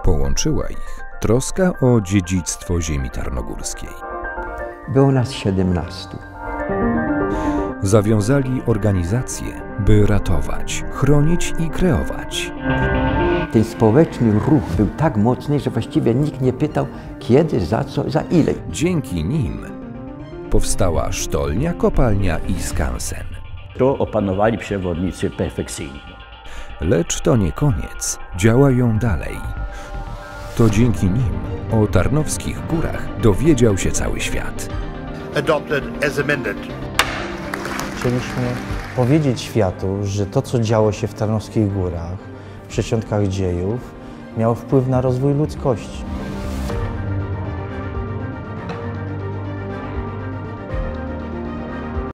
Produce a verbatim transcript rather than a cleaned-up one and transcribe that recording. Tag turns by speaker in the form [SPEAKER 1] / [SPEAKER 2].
[SPEAKER 1] Połączyła ich troska o dziedzictwo ziemi tarnogórskiej.
[SPEAKER 2] Było nas siedemnastu.
[SPEAKER 1] Zawiązali organizację, by ratować, chronić i kreować.
[SPEAKER 2] Ten społeczny ruch był tak mocny, że właściwie nikt nie pytał kiedy, za co, za ile.
[SPEAKER 1] Dzięki nim powstała sztolnia, kopalnia i skansen.
[SPEAKER 3] To opanowali przewodnicy perfekcyjnie.
[SPEAKER 1] Lecz to nie koniec, działają dalej. To dzięki nim o Tarnowskich Górach dowiedział się cały świat.
[SPEAKER 4] Adopted as amended.
[SPEAKER 5] Chcieliśmy powiedzieć światu, że to, co działo się w Tarnowskich Górach, w Szczycie dziejów, miało wpływ na rozwój ludzkości.